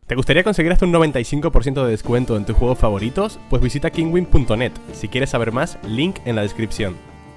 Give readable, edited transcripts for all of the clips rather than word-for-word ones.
¿Te gustaría conseguir hasta un 95% de descuento en tus juegos favoritos? Pues visita kinwin.net. Si quieres saber más, link en la descripción.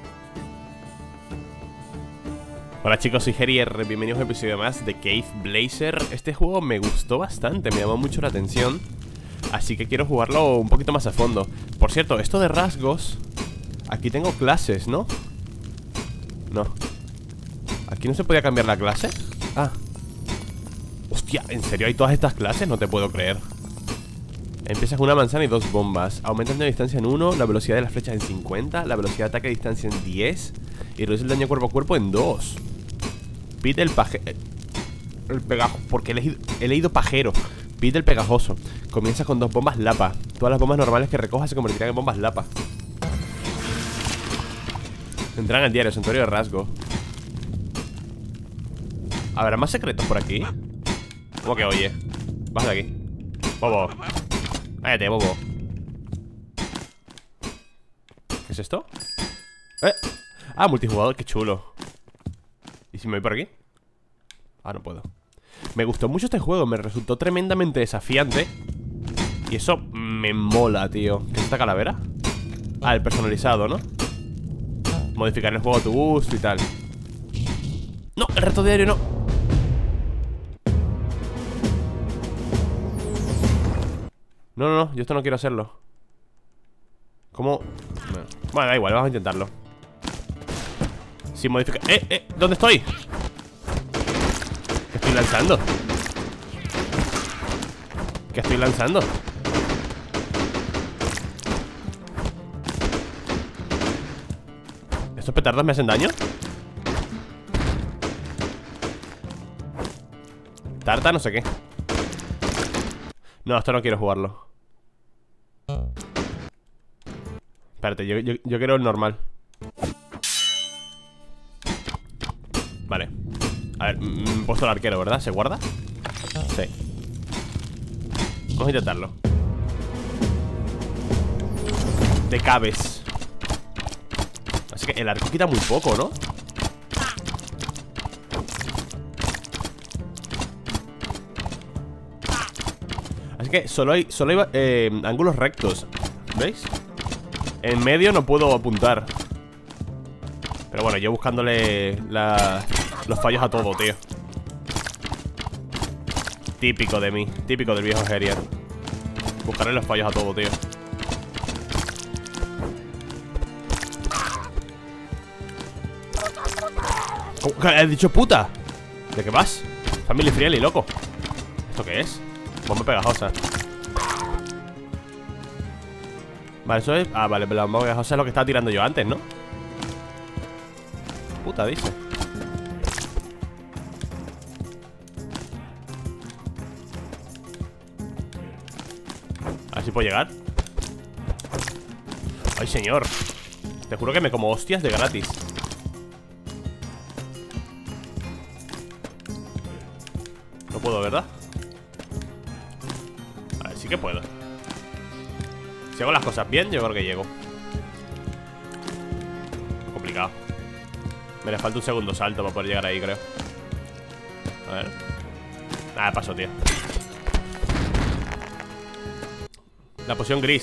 Hola chicos, soy Herier, bienvenidos a un episodio más de Cave Blazer. Este juego me gustó bastante, me llamó mucho la atención, así que quiero jugarlo un poquito más a fondo. Por cierto, esto de rasgos, aquí tengo clases, ¿no? No. ¿Aquí no se podía cambiar la clase? Ah. Hostia, ¿en serio hay todas estas clases? No te puedo creer. Empiezas con una manzana y 2 bombas. Aumentan la distancia en 1, la velocidad de las flechas en 50, la velocidad de ataque a distancia en 10 y reduce el daño cuerpo a cuerpo en 2. Pide el el pegajoso, porque he leído pajero. Pide el pegajoso. Comienza con 2 bombas lapa. Todas las bombas normales que recojas se convertirán en bombas lapa. Entrarán al diario, santuario de rasgo. ¿Habrá más secretos por aquí? ¿Cómo que oye? Baja de aquí, bobo. Váyate, bobo. ¿Qué es esto? Ah, multijugador, qué chulo. ¿Y si me voy por aquí? Ah, no puedo. Me gustó mucho este juego, me resultó tremendamente desafiante. Y eso me mola, tío. ¿Qué es esta calavera? Ah, el personalizado, ¿no? Modificar el juego a tu gusto y tal. No, el reto diario no. No, yo esto no quiero hacerlo. ¿Cómo? Bueno, da igual, vamos a intentarlo. Sin modificar... ¿Dónde estoy? ¿Qué estoy lanzando? ¿Qué estoy lanzando? ¿Estos petardos me hacen daño? Tarta, no sé qué. No, esto no quiero jugarlo. Espérate, yo quiero el normal. Vale. A ver, me he puesto el arquero, ¿verdad? ¿Se guarda? Sí. Vamos a intentarlo. De cabes. Así que el arco quita muy poco, ¿no? Así que solo hay ángulos rectos. ¿Veis? En medio no puedo apuntar. Pero bueno, yo buscándole los fallos a todo, tío. Típico de mí, típico del viejo Herier. Buscarle los fallos a todo, tío. ¿Cómo? ¿Has dicho puta? ¿De qué vas? Family friendly, loco. ¿Esto qué es? Bomba pegajosa. Vale, eso es... Ah, vale, la bomba pegajosa es lo que estaba tirando yo antes, ¿no? Puta, dice. A ver si puedo llegar. Ay, señor. Te juro que me como hostias de gratis. No puedo, ¿verdad? A ver, sí que puedo. Si hago las cosas bien, yo creo que llego. Complicado. Me le falta un segundo salto para poder llegar ahí, creo. A ver. Nada, paso, tío. La poción gris.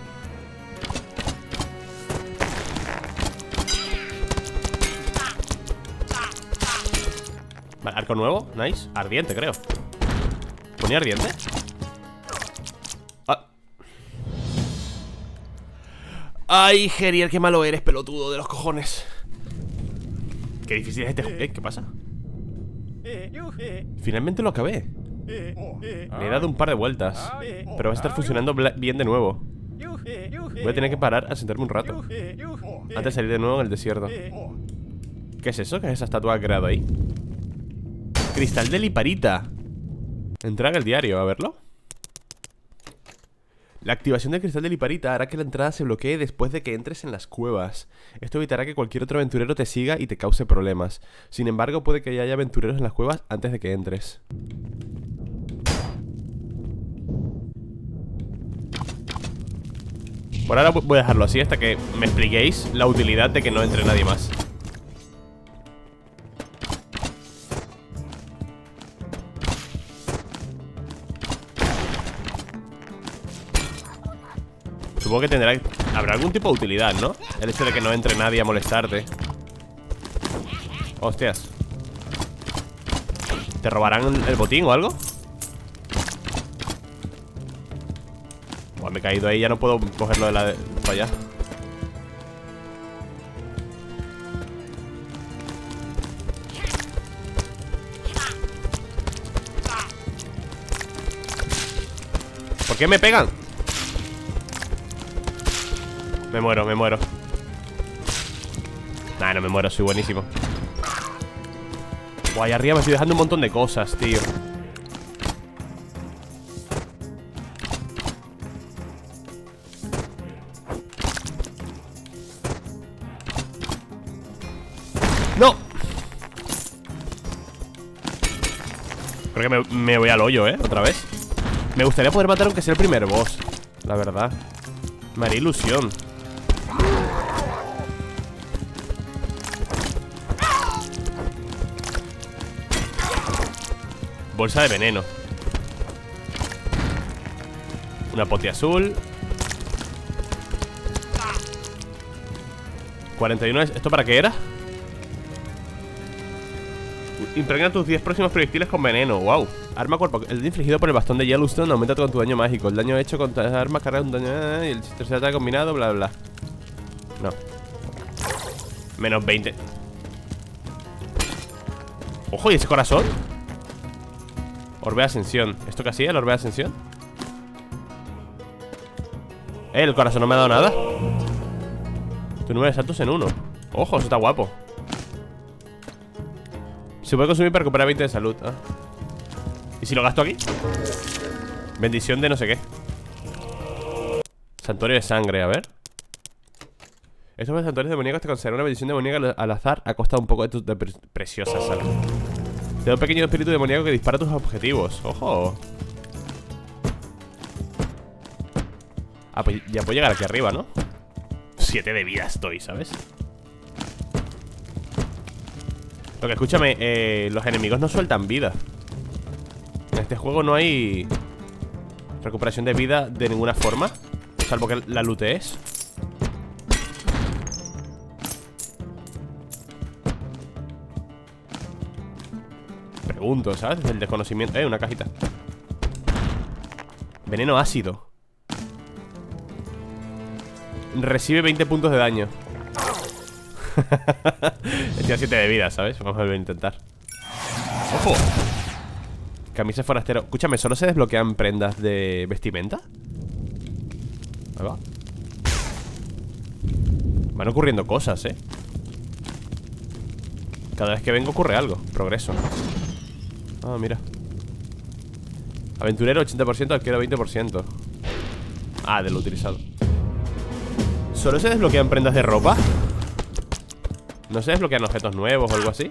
Vale, arco nuevo, nice. Ardiente, creo. ¿Ponía ardiente? Ay, Herier, qué malo eres, pelotudo de los cojones. Qué difícil es este juego. ¿Qué pasa? Finalmente lo acabé. Le he dado un par de vueltas, pero va a estar funcionando bien de nuevo. Voy a tener que parar a sentarme un rato antes de salir de nuevo en el desierto. ¿Qué es eso? ¿Qué es esa estatua que ha creado ahí? Cristal de liparita. Entrar al diario, a verlo. La activación del cristal de liparita hará que la entrada se bloquee después de que entres en las cuevas. Esto evitará que cualquier otro aventurero te siga y te cause problemas. Sin embargo, puede que ya haya aventureros en las cuevas antes de que entres. Por ahora voy a dejarlo así hasta que me expliquéis la utilidad de que no entre nadie más. Supongo que habrá algún tipo de utilidad, ¿no? El hecho de que no entre nadie a molestarte. Hostias. ¿Te robarán el botín o algo? Buah, me he caído ahí, ya no puedo cogerlo de la para allá. ¿Por qué me pegan? Me muero, me muero. Nah, no me muero, soy buenísimo. Buah, ahí arriba me estoy dejando un montón de cosas, tío. ¡No! Creo que me voy al hoyo, otra vez. Me gustaría poder matar aunque sea el primer boss, la verdad. Me haría ilusión. Bolsa de veneno. Una poti azul. 41. ¿Esto para qué era? Impregna tus 10 próximos proyectiles con veneno. Wow. Arma cuerpo. El daño infligido por el bastón de Yellowstone aumenta con tu daño mágico. El daño hecho con las armas carga un daño. Y el tercer ataque combinado, bla, bla. No. Menos 20. Ojo, ¿y ese corazón? Orbe de ascensión. ¿Esto qué hacía, el orbe de ascensión? El corazón no me ha dado nada. Tu número de saltos en 1. Ojo, eso está guapo. Se puede consumir para recuperar 20 de salud. ¿Y si lo gasto aquí? Bendición de no sé qué. Santuario de sangre, a ver. Estos santuarios demoníacos te concederán una bendición demoníaca al azar a costa de un poco de tu preciosa salud. Te da un pequeño espíritu demoníaco que dispara tus objetivos. ¡Ojo! Ah, pues ya puedo llegar aquí arriba, ¿no? 7 de vida estoy, ¿sabes? Lo que escúchame, los enemigos no sueltan vida. En este juego no hay recuperación de vida de ninguna forma, salvo que la lootees. Pregunto, ¿sabes? Desde el desconocimiento. Una cajita. Veneno ácido. Recibe 20 puntos de daño. Tiene 7 de vida, ¿sabes? Vamos a intentar. ¡Ojo! Camisa forastero. Escúchame, ¿solo se desbloquean prendas de vestimenta? Ahí va. Van ocurriendo cosas, Cada vez que vengo ocurre algo. Progreso. Ah, mira. Aventurero 80%, arquero 20%. Ah, de lo utilizado. ¿Solo se desbloquean prendas de ropa? ¿No se desbloquean objetos nuevos o algo así?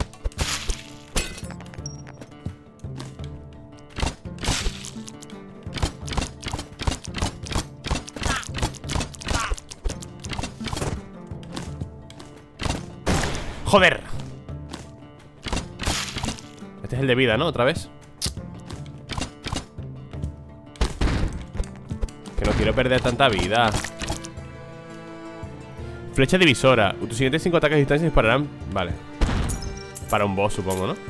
¡Joder! Este es el de vida, ¿no? Otra vez. Que no quiero perder tanta vida. Flecha divisora. Tus siguientes 5 ataques a distancia dispararán. Vale. Para un boss, supongo, ¿no?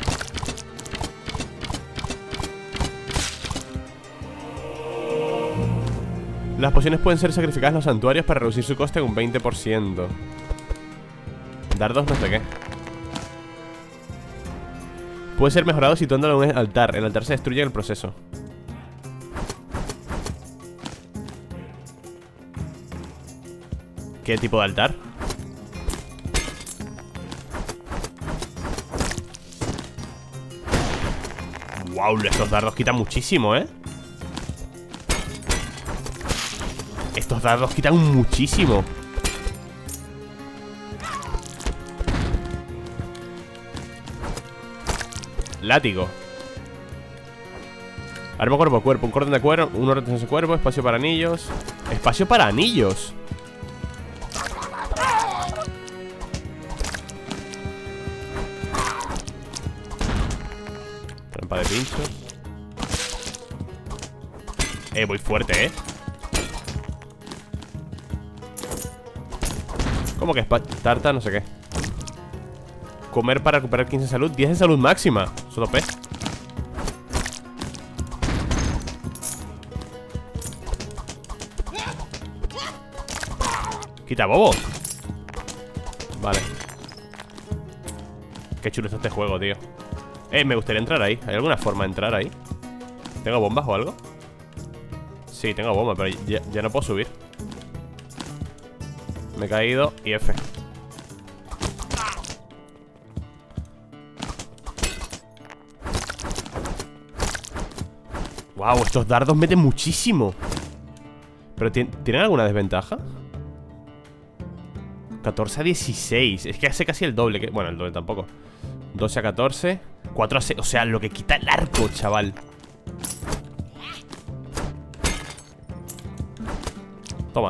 Las pociones pueden ser sacrificadas en los santuarios para reducir su coste en un 20%. Dardos no sé qué. Puede ser mejorado situándolo en un altar. El altar se destruye en el proceso. ¿Qué tipo de altar? Wow, estos dardos quitan muchísimo, Estos dardos quitan muchísimo. Látigo. Arma cuerpo a cuerpo. Un cordón de cuero. Un orden de cuerpo. Espacio para anillos. Espacio para anillos. Trampa de pinchos. Voy fuerte, ¿Cómo que tarta? No sé qué. Comer para recuperar 15 de salud. 10 de salud máxima. Solo P. Quita, bobo. Vale. Qué chulo está este juego, tío. Me gustaría entrar ahí. ¿Hay alguna forma de entrar ahí? ¿Tengo bombas o algo? Sí, tengo bombas, pero ya no puedo subir. Me he caído y F. Wow, estos dardos meten muchísimo. ¿Pero tienen alguna desventaja? 14 a 16. Es que hace casi el doble. Bueno, el doble tampoco. 12 a 14. 4 a 6. O sea, lo que quita el arco, chaval. Toma.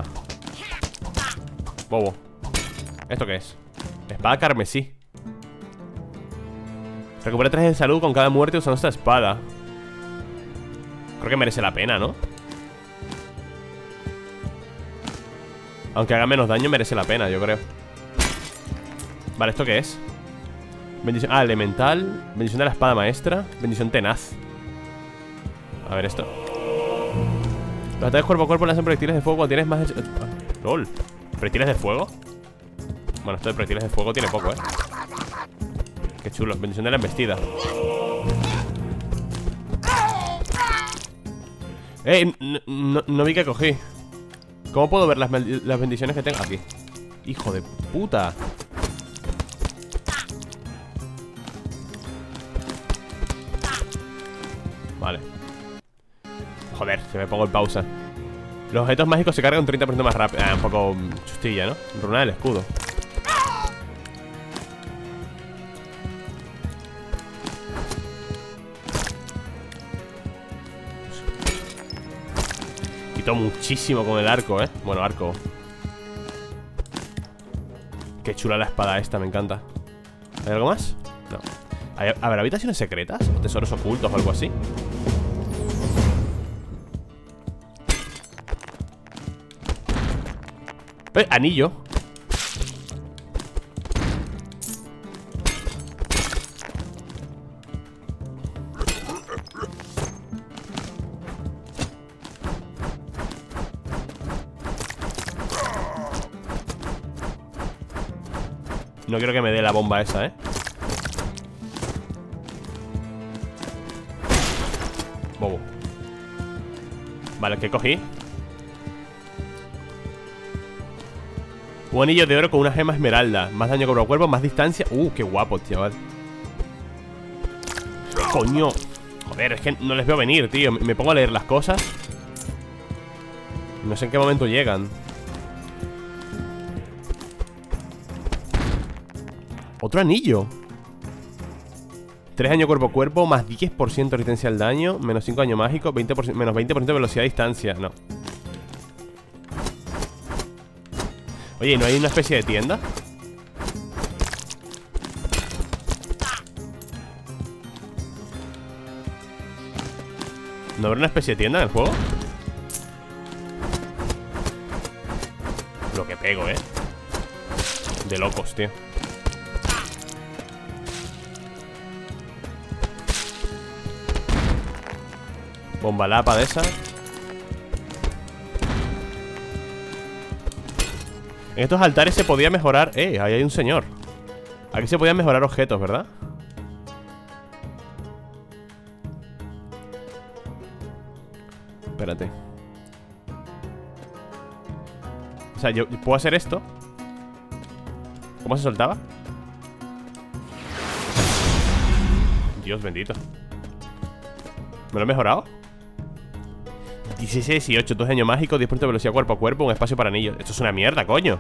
Bobo. ¿Esto qué es? Espada carmesí. Recupera 3 de salud con cada muerte usando esta espada. Creo que merece la pena, ¿no? Aunque haga menos daño, merece la pena, yo creo. Vale, ¿esto qué es? Bendición, elemental. Bendición de la espada maestra. Bendición tenaz. A ver esto. Los ataques cuerpo a cuerpo lanzan proyectiles de fuego cuando tienes más de... LOL. ¿Proyectiles de fuego? Bueno, esto de proyectiles de fuego tiene poco, Qué chulo. Bendición de la embestida. No vi que cogí. ¿Cómo puedo ver las bendiciones que tengo? Aquí. Hijo de puta. Vale. Joder, se me pongo en pausa. Los objetos mágicos se cargan un 30% más rápido. Un poco chustilla, ¿no? Runa del escudo. Quito muchísimo con el arco, Bueno, arco. Qué chula la espada esta, me encanta. ¿Hay algo más? No. ¿Habrá habitaciones secretas? ¿O tesoros ocultos o algo así? Anillo. No quiero que me dé la bomba esa, Bobo. Vale, ¿qué cogí? Un anillo de oro con una gema esmeralda. Más daño cuerpo a cuerpo, más distancia. Qué guapo, chaval. Coño. Joder, es que no les veo venir, tío. Me pongo a leer las cosas. No sé en qué momento llegan. Otro anillo. 3 daño cuerpo a cuerpo, más 10% resistencia al daño, menos 5 daño mágico, menos 20% de velocidad a distancia. No. Oye, ¿no hay una especie de tienda? ¿No habrá una especie de tienda en el juego? Lo que pego, de locos, tío. Bomba lapa de esa. En estos altares se podía mejorar... ahí hay un señor. Aquí se podían mejorar objetos, ¿verdad? Espérate. O sea, yo puedo hacer esto. ¿Cómo se soltaba? Dios bendito. ¿Me lo he mejorado? 16, 18, 2 daño mágico, 10% de velocidad cuerpo a cuerpo, un espacio para anillos. Esto es una mierda, coño.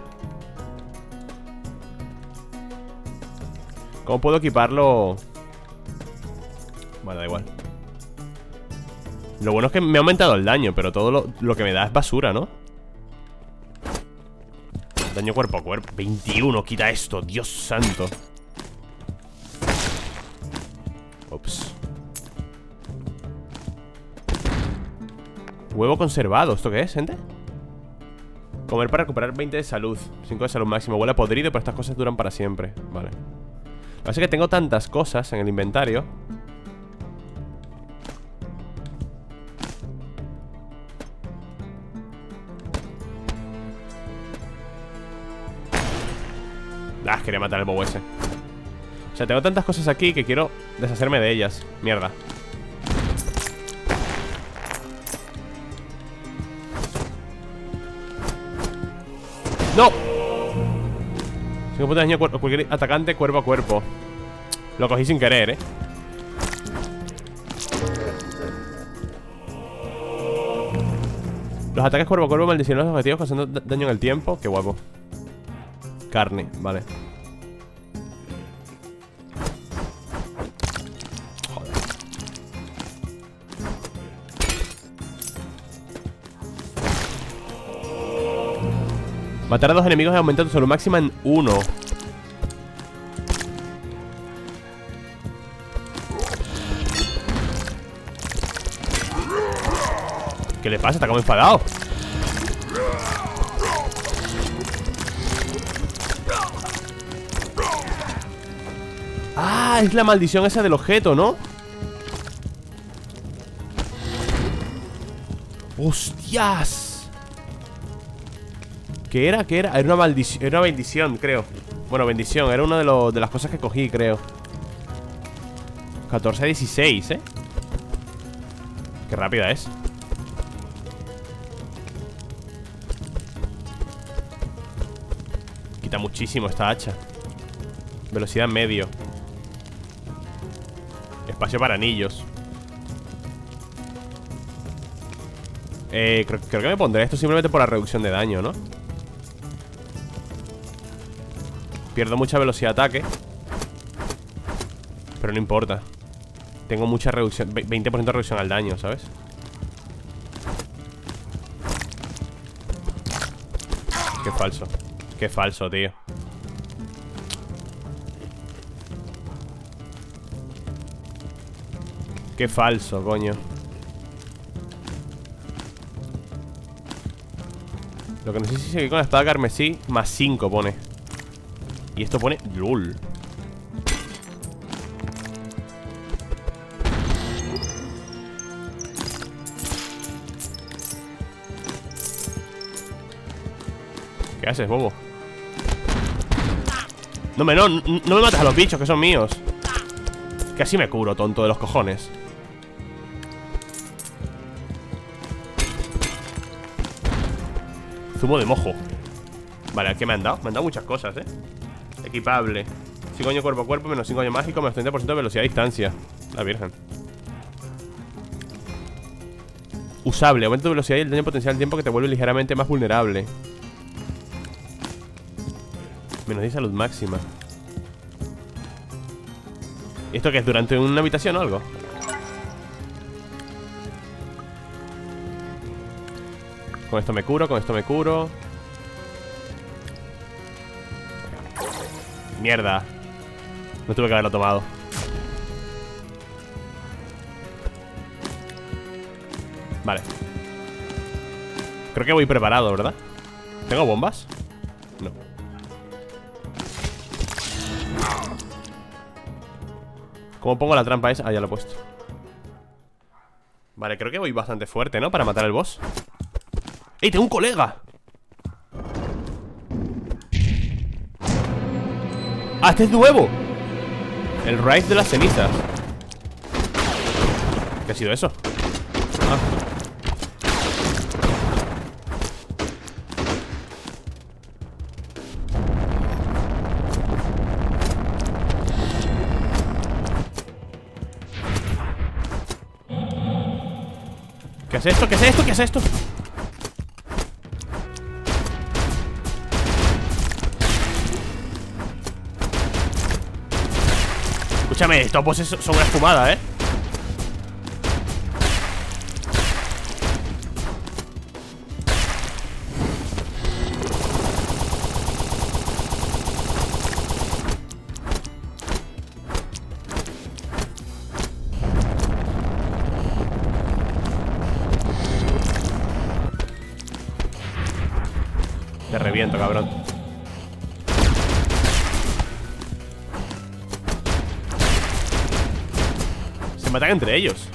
¿Cómo puedo equiparlo? Bueno, da igual. Lo bueno es que me ha aumentado el daño, pero todo lo que me da es basura, ¿no? Daño cuerpo a cuerpo. 21, quita esto, Dios santo. Ups. Huevo conservado, ¿esto qué es, gente? Comer para recuperar 20 de salud, 5 de salud máximo. Huele a podrido, pero estas cosas duran para siempre. Vale. Lo que pasa es que tengo tantas cosas en el inventario. Ah, quería matar al bobo ese. O sea, tengo tantas cosas aquí que quiero deshacerme de ellas. Mierda. ¡No! 5 puntos de daño a cualquier atacante cuerpo a cuerpo. Lo cogí sin querer, ¿eh? Los ataques cuerpo a cuerpo maldicionan los objetivos causando daño en el tiempo. Qué guapo. Carne, vale. Joder. Matar a 2 enemigos y aumentar tu salud máxima en 1. ¿Qué le pasa? Está como enfadado. Ah, es la maldición esa del objeto, ¿no? ¡Hostias! ¿Qué era? ¿Qué era? Era una maldición, era una bendición, creo. Bueno, bendición, era una de las cosas que cogí, creo. 14 a 16, ¿eh? Qué rápida es. Quita muchísimo esta hacha. Velocidad medio. Espacio para anillos. Creo que me pondré esto simplemente por la reducción de daño, ¿no? Pierdo mucha velocidad de ataque, pero no importa. Tengo mucha reducción, 20% de reducción al daño, ¿sabes? Qué falso. Qué falso, tío. Qué falso, coño. Lo que no sé si seguir con la espada carmesí. Más 5 pone. Y esto pone LOL. ¿Qué haces, bobo? No me matas a los bichos, que son míos. Que así me curo, tonto de los cojones. Zumo de mojo. Vale, ¿qué me han dado? Me han dado muchas cosas, Equipable. 5 años cuerpo a cuerpo, menos 5 años mágico, menos 30% de velocidad a distancia. La virgen. Usable, aumenta tu velocidad y el daño potencial del tiempo que te vuelve ligeramente más vulnerable. Menos 10 salud máxima. ¿Esto qué es? ¿Durante una habitación o algo? Con esto me curo, con esto me curo. Mierda. No tuve que haberlo tomado. Vale. Creo que voy preparado, ¿verdad? ¿Tengo bombas? No. ¿Cómo pongo la trampa esa? Ah, ya lo he puesto. Vale, creo que voy bastante fuerte, ¿no? Para matar al boss. ¡Ey, tengo un colega! ¡Ah, este es nuevo! El Rise de las cenizas. ¿Qué ha sido eso? Ah. ¿Qué es esto? ¿Qué es esto? ¿Qué es esto? Escúchame, estos bosses son una fumada, ¿eh? reviento, cabrón. Se matan entre ellos.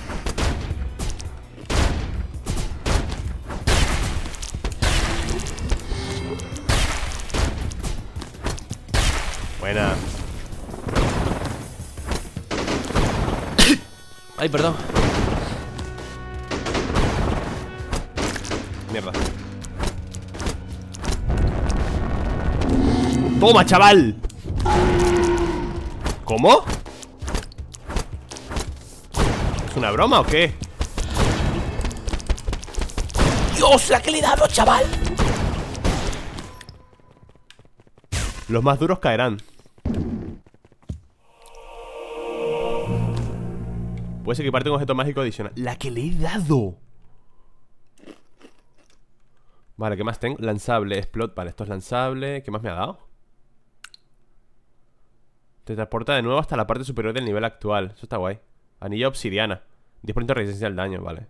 Buena. Ay, perdón. Mierda. ¡Toma, chaval! ¿Cómo? ¿Es una broma o qué? ¡Dios, la que le he dado, chaval! Los más duros caerán. Puedes equiparte un objeto mágico adicional. ¡La que le he dado! Vale, ¿qué más tengo? Lanzable, explot. Vale, esto es lanzable. ¿Qué más me ha dado? Te transporta de nuevo hasta la parte superior del nivel actual. Eso está guay. Anilla obsidiana. 10% de resistencia al daño, vale.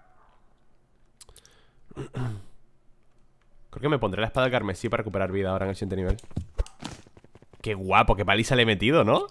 Creo que me pondré la espada carmesí para recuperar vida ahora en el siguiente nivel. Qué guapo, qué paliza le he metido, ¿no?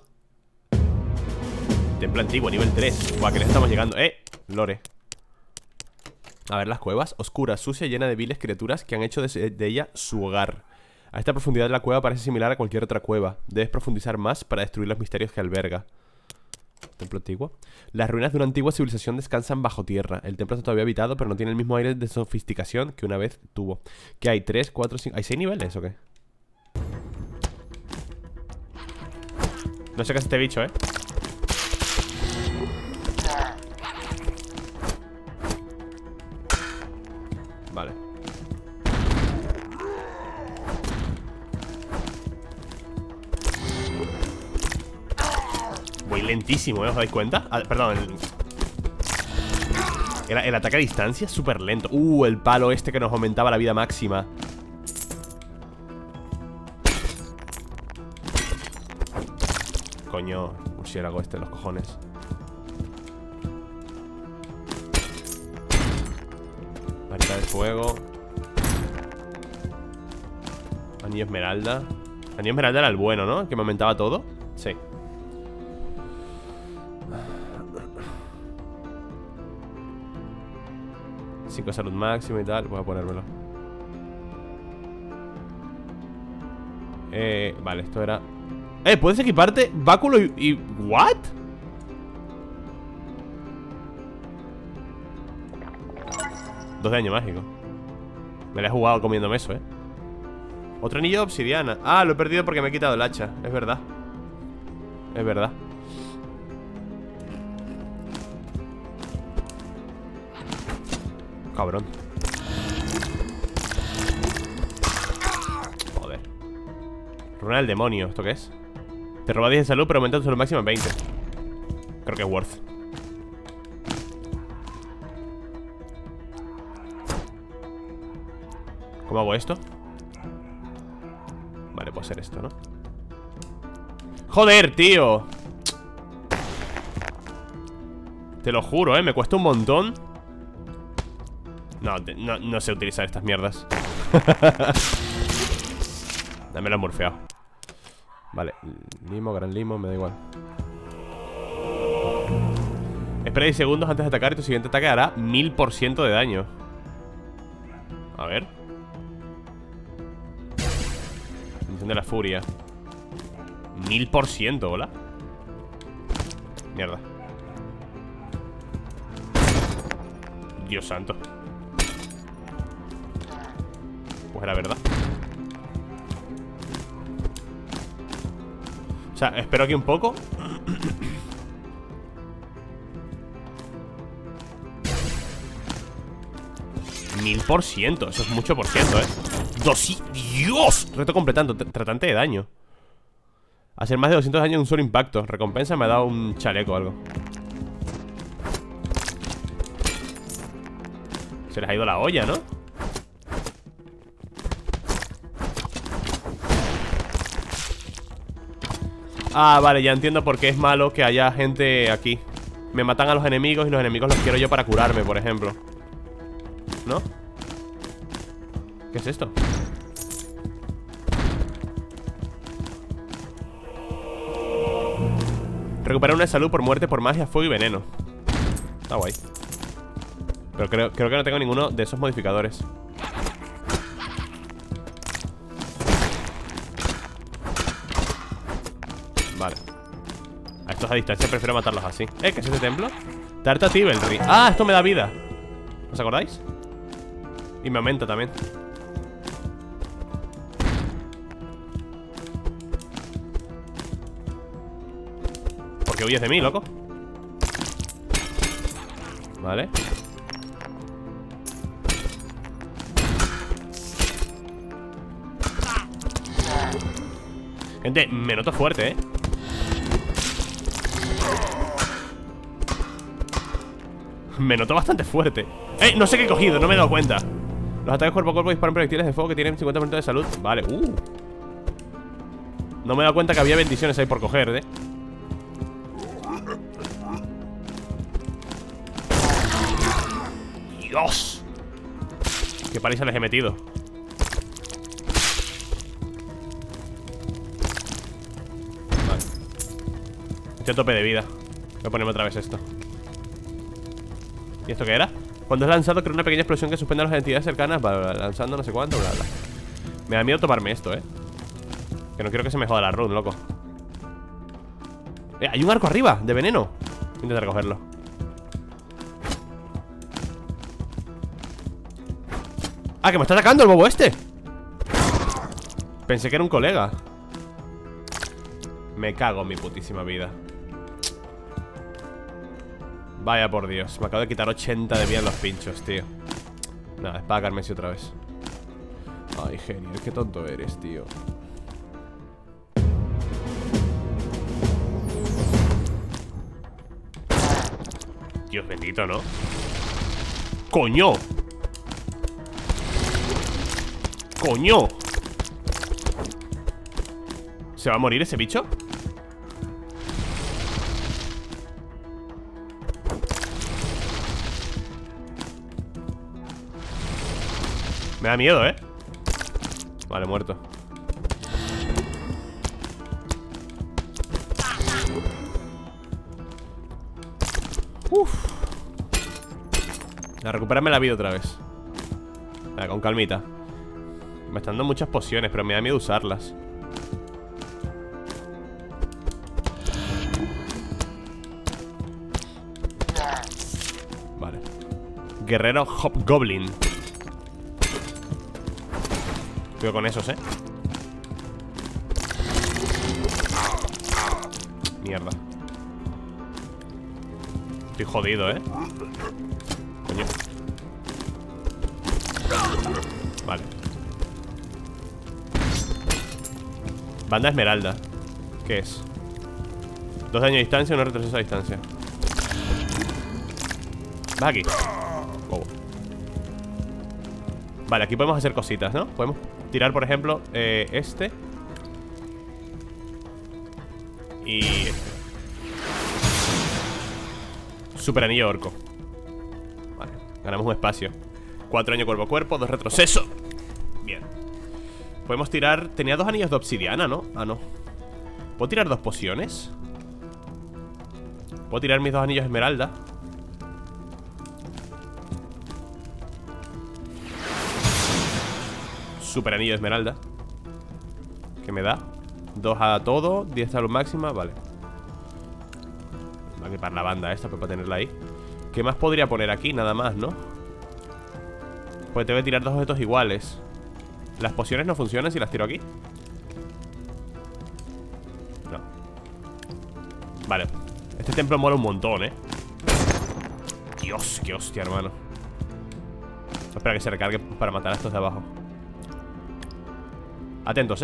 Templo antiguo, nivel 3. Guau, que le estamos llegando. Lore. A ver, las cuevas. Oscura, sucia, llena de viles criaturas que han hecho de ella su hogar. A esta profundidad la cueva parece similar a cualquier otra cueva. Debes profundizar más para destruir los misterios que alberga. Templo antiguo. Las ruinas de una antigua civilización descansan bajo tierra. El templo está todavía habitado, pero no tiene el mismo aire de sofisticación que una vez tuvo. ¿Qué hay? 3, 4, 5... ¿Hay 6 niveles o qué? No sé qué es este bicho, Vale. Voy lentísimo, ¿os dais cuenta? Perdón, el ataque a distancia es súper lento. El palo este que nos aumentaba la vida máxima. Coño, murciélago este, los cojones. Varita de fuego. Anillo esmeralda. Anillo esmeralda era el bueno, ¿no? El que me aumentaba todo. Sí. De salud máxima y tal. Voy a ponérmelo. Vale, esto era... ¿puedes equiparte báculo y... ¿What? Dos de daño mágico. Me la he jugado comiéndome eso, Otro anillo de obsidiana. Ah, lo he perdido porque me he quitado el hacha. Es verdad. Es verdad. Cabrón. Joder. Runa del demonio, ¿esto qué es? Te roba 10 de salud, pero aumenta tu salud máxima en 20. Creo que es worth. ¿Cómo hago esto? Vale, puedo hacer esto, ¿no? ¡Joder, tío! Te lo juro, me cuesta un montón. No sé utilizar estas mierdas. Dame lo murfeado. Vale, limo, gran limo, me da igual. Espera 10 segundos antes de atacar y tu siguiente ataque hará 1000% de daño. A ver. Bendición de la furia. 1000%, ¿hola? Mierda. Dios santo. Pues era verdad. O sea, espero aquí un poco. 1000%, eso es mucho por ciento, ¡Dios! Reto completando, tratante de daño. Hacer más de 200 daño en un solo impacto. Recompensa me ha dado un chaleco o algo. Se les ha ido la olla, ¿no? Ah, vale, ya entiendo por qué es malo que haya gente aquí. Me matan a los enemigos y los enemigos los quiero yo para curarme, por ejemplo. ¿No? ¿Qué es esto? Recuperar una de salud por muerte por magia, fuego y veneno. Está guay. Pero creo que no tengo ninguno de esos modificadores. Vale. A estos a distancia prefiero matarlos así. ¿Qué es ese templo? Tarta Tivelry. Ah, esto me da vida. ¿Os acordáis? Y me aumenta también. ¿Por qué huyes de mí, loco? Vale. Gente, me noto fuerte, Me noto bastante fuerte. No sé qué he cogido, no me he dado cuenta. Los ataques cuerpo a cuerpo disparan proyectiles de fuego que tienen 50% de salud. Vale, no me he dado cuenta que había bendiciones ahí por coger, ¡Dios! Qué paliza les he metido. Vale. Estoy a tope de vida. Voy a ponerme otra vez esto. ¿Y esto qué era? Cuando es lanzado, crea una pequeña explosión que suspende a las entidades cercanas. Lanzando no sé cuánto, bla, bla. Me da miedo tomarme esto, Que no quiero que se me joda la run, loco. Hay un arco arriba, de veneno. Voy a intentar cogerlo. Ah, que me está atacando el bobo este. Pensé que era un colega. Me cago en mi putísima vida. Vaya por Dios, me acabo de quitar 80 de vida en los pinchos, tío. Nada, espada carmesí otra vez. Ay, genio, qué tonto eres, tío. Dios bendito, ¿no? ¡Coño! ¡Coño! ¿Se va a morir ese bicho? Me da miedo, Vale, muerto. Uf. A recuperarme la vida otra vez. Vale, con calmita. Me están dando muchas pociones, pero me da miedo usarlas. Vale. Guerrero Hobgoblin. Cuidado con esos, Mierda. Estoy jodido, Coño. Vale. Banda esmeralda. ¿Qué es? 2 daño a distancia, 1 retroceso a distancia. Vas aquí. Oh. Vale, aquí podemos hacer cositas, ¿no? Podemos tirar, por ejemplo, este. Y este. Super anillo orco. Vale, ganamos un espacio. 4 daño cuerpo a cuerpo, 2 retroceso. Bien. Podemos tirar... Tenía 2 anillos de obsidiana, ¿no? Ah, no. ¿Puedo tirar 2 pociones? ¿Puedo tirar mis 2 anillos de esmeralda? Super anillo de esmeralda. ¿Qué me da? 2 a todo, 10 salud máxima, vale. Voy a equipar la banda esta para tenerla ahí. ¿Qué más podría poner aquí? Nada más, ¿no? Pues tengo que tirar 2 objetos iguales. ¿Las pociones no funcionan si las tiro aquí? No. Vale. Este templo mola un montón, Dios, qué hostia, hermano. Espera que se recargue para matar a estos de abajo. Atentos,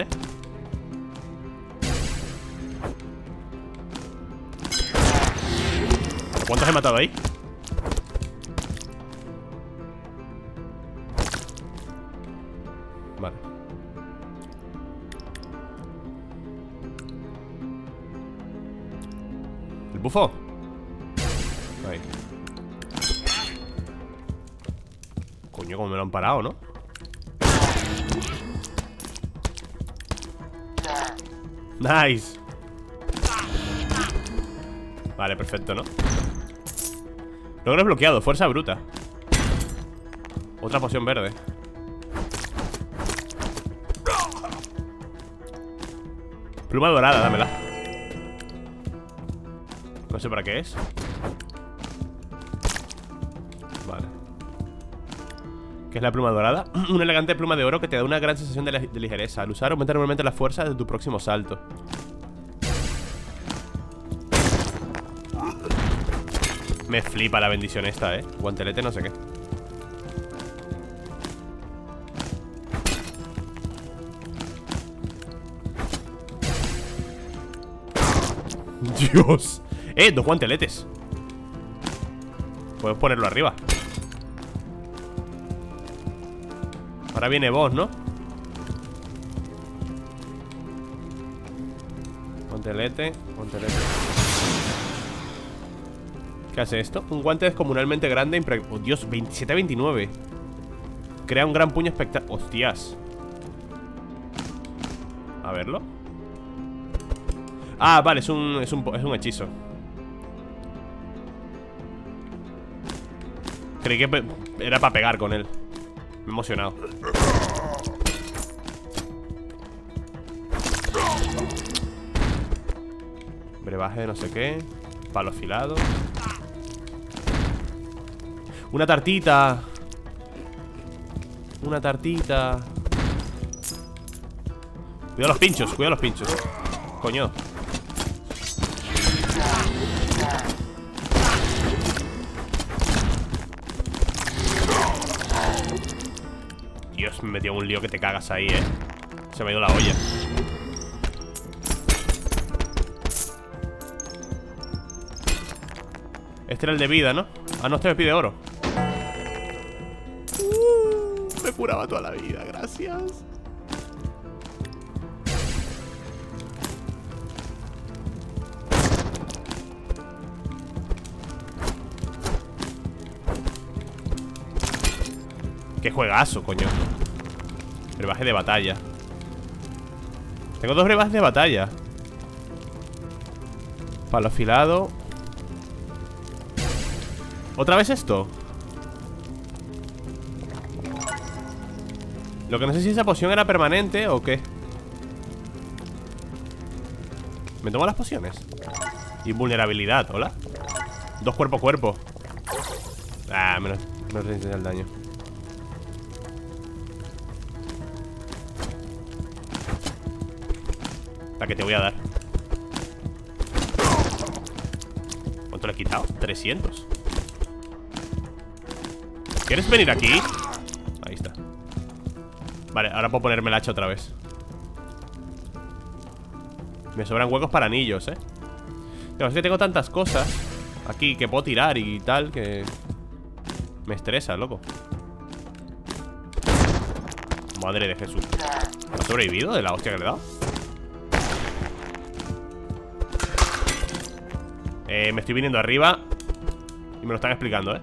¿Cuántos he matado ahí? Vale. ¿El bufo? Ahí. Coño, como me lo han parado, ¿no? Nice. Vale, perfecto, ¿no? Logro desbloqueado, fuerza bruta. Otra poción verde. Pluma dorada, dámela. No sé para qué es. Vale. ¿Qué es la pluma dorada? Una elegante pluma de oro que te da una gran sensación de ligereza. Al usar aumenta normalmente la fuerza de tu próximo salto. Me flipa la bendición esta, guantelete no sé qué. Dios. Dos guanteletes. Puedes ponerlo arriba. Ahora viene boss, ¿no? Guantelete, guantelete. ¿Qué hace esto? Un guante descomunalmente grande. Oh, Dios, 27-29. Crea un gran puño espectacular. Hostias. A verlo. Ah, vale, es un hechizo. Creí que era para pegar con él. Me he emocionado. Brebaje de no sé qué. Palo afilado. Una tartita. Una tartita. Cuidado los pinchos, cuidado los pinchos. Coño. Dios, me metió un lío que te cagas ahí, Se me ha ido la olla. Este era el de vida, ¿no? Ah, no, este me pide oro. Me curaba toda la vida, gracias. Qué juegazo, coño. Brebaje de batalla. Tengo 2 brebajes de batalla. Palo afilado. ¿Otra vez esto? Lo que no sé si esa poción era permanente o qué. ¿Me tomo las pociones? Invulnerabilidad, hola. 2 cuerpo a cuerpo. Ah, menos resistencia al daño. La que te voy a dar. ¿Cuánto le he quitado? 300. ¿Quieres venir aquí? Ahí está. Vale, ahora puedo ponerme el hacha otra vez. Me sobran huecos para anillos, Pero es que tengo tantas cosas aquí que puedo tirar y tal que me estresa, loco. Madre de Jesús. ¿Ha sobrevivido de la hostia que le he dado? Me estoy viniendo arriba y me lo están explicando,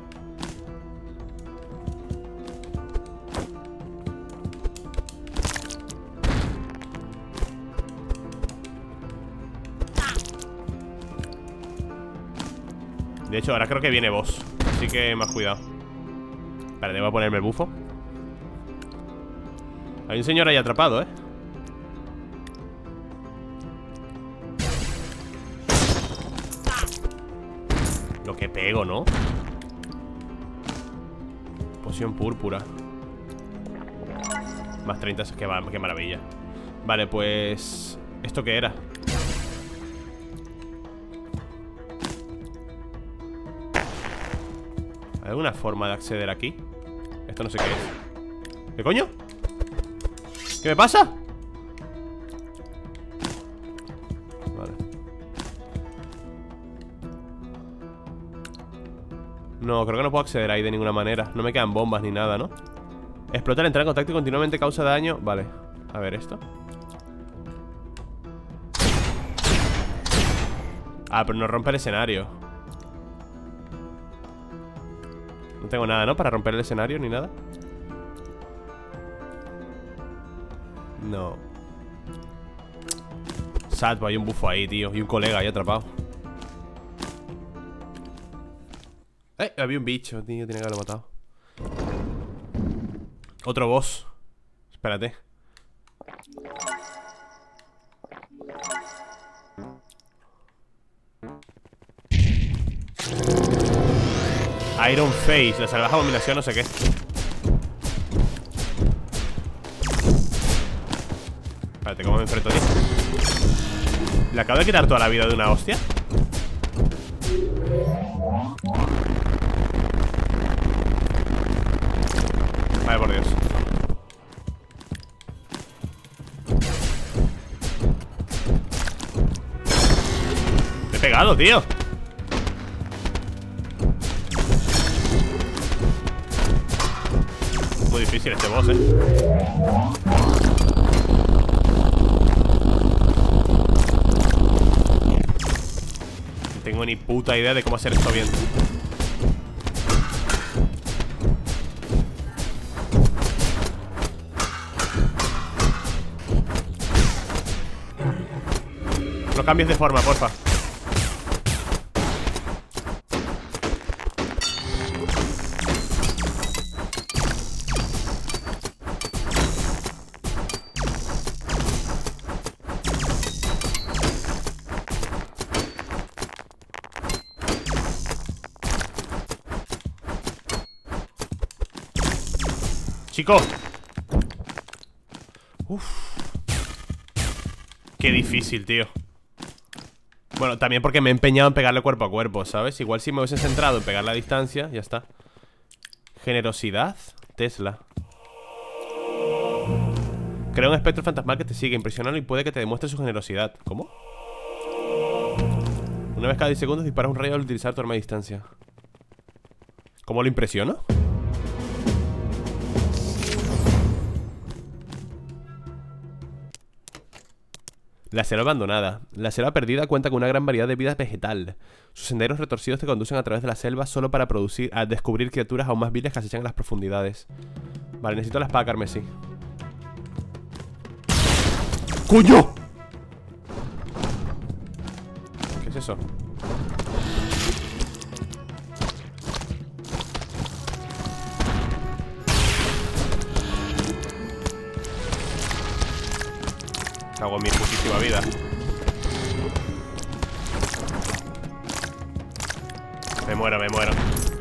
De hecho, ahora creo que viene boss. Así que más cuidado. Vale, debo ponerme el bufo. Hay un señor ahí atrapado, Lo que pego, ¿no? Poción púrpura. Más 30, qué maravilla. Vale, pues... ¿esto qué era? ¿Hay alguna forma de acceder aquí? Esto no sé qué es. ¿Qué coño? ¿Qué me pasa? Vale. No, creo que no puedo acceder ahí de ninguna manera. No me quedan bombas ni nada, ¿no? Explota al entrar en contacto y continuamente causa daño. Vale, a ver esto. Ah, pero no rompe el escenario. No tengo nada, ¿no? Para romper el escenario ni nada. No. Sad, hay un bufo ahí, tío. Y un colega ahí atrapado. Había un bicho, tío, tiene que haberlo matado. Otro boss. Espérate. Iron Face, la salvaje abominación, no sé qué. Espérate, ¿cómo me enfrento a ti? ¿Le acabo de quitar toda la vida de una hostia? Vale, por Dios. Le he pegado, tío. Muy difícil este boss, No tengo ni puta idea de cómo hacer esto bien. No cambies de forma, porfa. Chico. Uf. Qué difícil, tío. Bueno, también porque me he empeñado en pegarle cuerpo a cuerpo, ¿sabes? Igual si me hubiese centrado en pegarle a distancia, ya está. Generosidad, Tesla. Crea un espectro fantasmal que te sigue, impresionando y puede que te demuestre su generosidad. ¿Cómo? Una vez cada 10 segundos disparas un rayo al utilizar tu arma a distancia. ¿Cómo lo impresiono? La selva abandonada. La selva perdida cuenta con una gran variedad de vida vegetal. Sus senderos retorcidos te conducen a través de la selva solo para descubrir criaturas aún más viles que acechan en las profundidades. Vale, necesito la espada carmesí. ¡Coño! ¿Qué es eso? Cago en mi putísima vida. Me muero, me muero.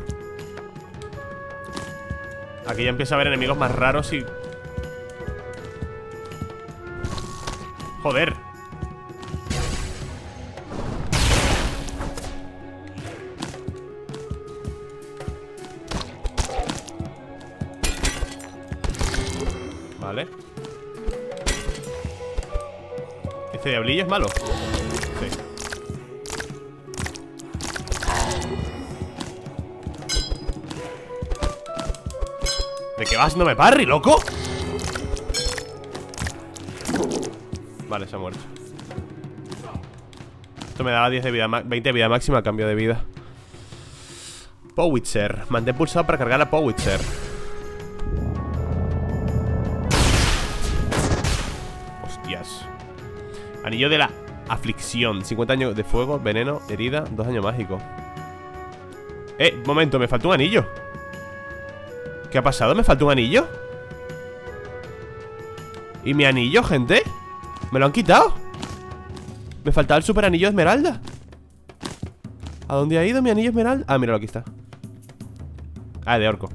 Aquí ya empiezo a haber enemigos más raros y... Joder. Vale. ¿Este diablillo es malo? Sí. ¿De qué vas? ¿No me parry, loco? Vale, se ha muerto. Esto me daba 10 de vida, 20 de vida máxima a cambio de vida. Powitzer. Mantén pulsado para cargar a Powitzer. Hostias. Anillo de la aflicción. 50 años de fuego, veneno, herida, 2 años mágico. Momento, me falta un anillo. ¿Qué ha pasado? ¿Me falta un anillo? ¿Y mi anillo, gente? ¿Me lo han quitado? Me faltaba el super anillo de esmeralda. ¿A dónde ha ido mi anillo esmeralda? Ah, míralo, aquí está. Ah, de orco.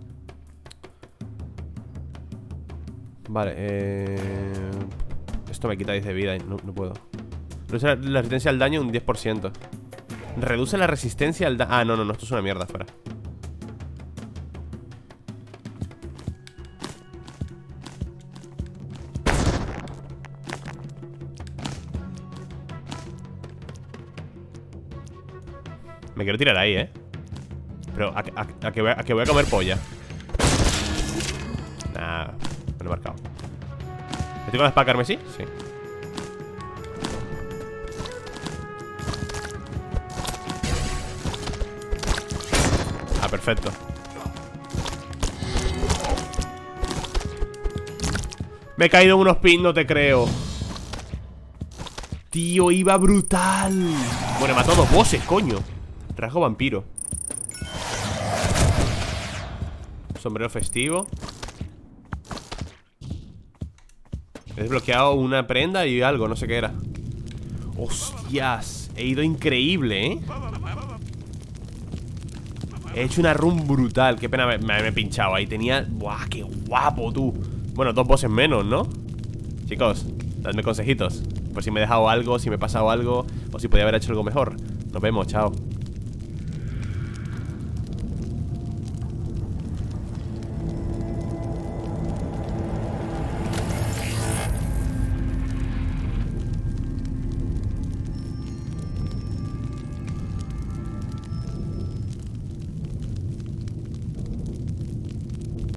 Vale, esto me quita 10 de vida y no puedo. Reduce la resistencia al daño un 10%. Reduce la resistencia al daño. Ah, no, esto es una mierda, fuera. Me quiero tirar ahí, Pero a que voy a comer polla. Nah, me lo he marcado. ¿Estoy con la espada carmesí? Sí. Ah, perfecto. Me he caído en unos pins, no te creo. Tío, iba brutal. Bueno, he matado 2 bosses, coño. Rasgo vampiro. Sombrero festivo. He desbloqueado una prenda y algo, no sé qué era. ¡Hostias! He ido increíble, ¿eh? He hecho una run brutal. Qué pena me he pinchado ahí. Tenía... ¡Buah, qué guapo, tú! Bueno, 2 bosses menos, ¿no? Chicos, dadme consejitos. Por si me he dejado algo, si me he pasado algo, o si podía haber hecho algo mejor. Nos vemos, chao.